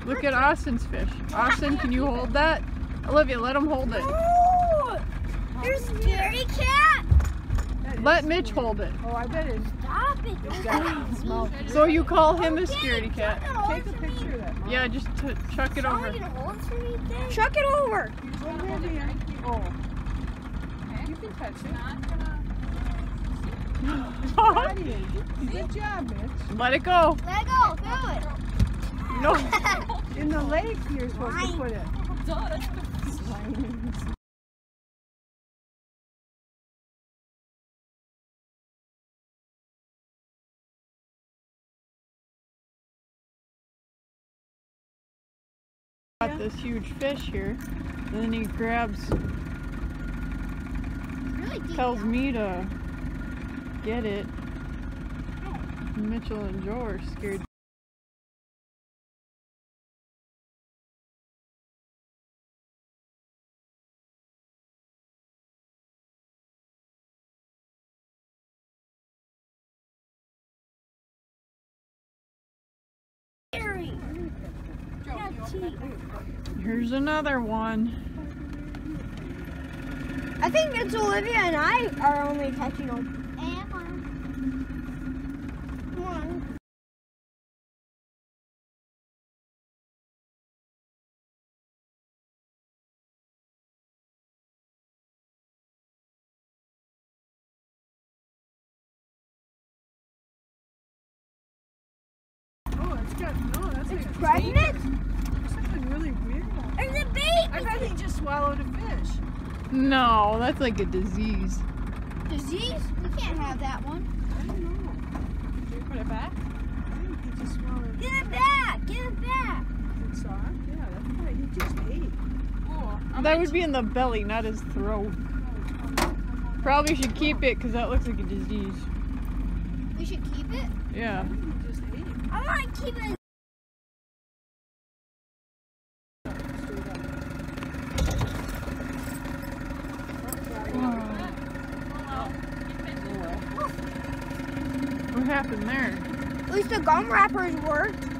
Look at Austin's fish. Austin, can you hold that? Olivia, let him hold it. Oh, there's a scaredy cat. Let Mitch hold it. Oh, I bet it's. Stop it. So you call him a scaredy cat. Take a picture of that. Mom. Yeah, just chuck it over. Chuck it over. Oh. You can touch it. Good job, Mitch. Let it go. Let it go. Throw it. No. In the lake, you're supposed to put it. Got this huge fish here. And then he grabs, tells me to get it. Mitchell and Joe are scared. Here's another one. I think it's Olivia and I are only touching them. Come on. Oh, it's got, no, that's like It's pregnant? There's something really weird on it. There's a baby. I bet he just swallowed a fish. No, that's like a disease. Disease? We can't have that one. I don't know. Can you put it back? I think he just swallowed. Give it back. Give it back. Is it soft? Yeah, that's right. He just ate. That would be in the belly, not his throat. Probably should keep it because that looks like a disease. We should keep it? Yeah. He just ate it. I want to keep it. What happened there? At least the gum wrappers worked.